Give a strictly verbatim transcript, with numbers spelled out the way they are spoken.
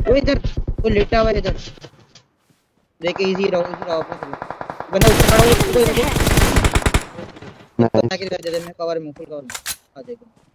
वो इधर वो लेटा हुआ है इधर देखे इजी रहो इजी रहो अपना बंदा ऊपर खड़ा हुआ है Enemies देखो ahead! बता के दे दे मैं कवर में फुल कवर में आ देखो